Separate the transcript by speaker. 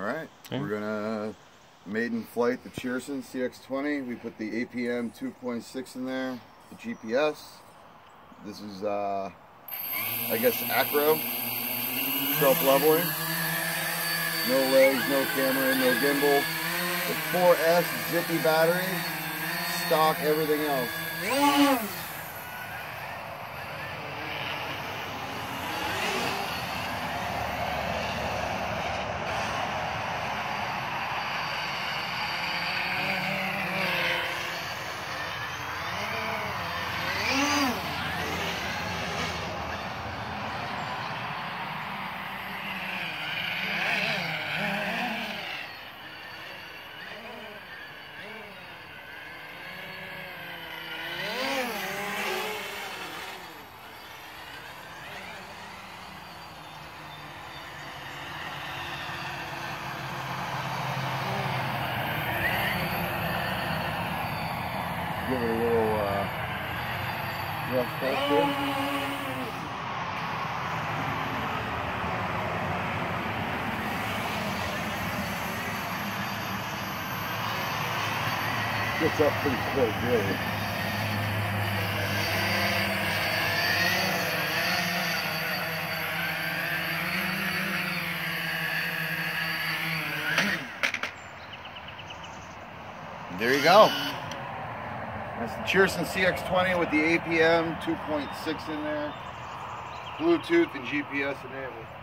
Speaker 1: Alright, we're gonna maiden flight the Cheerson cx20. We put the APM 2.6 in there, the GPS. This is, I guess, acro, self-leveling. No legs, no camera, no gimbal. The 4S zippy battery, stock, everything else. Give it a little rough test here. Gets up pretty quick, really. There you go. That's the Cheerson cx20 with the APM 2.6 in there, Bluetooth and GPS enabled.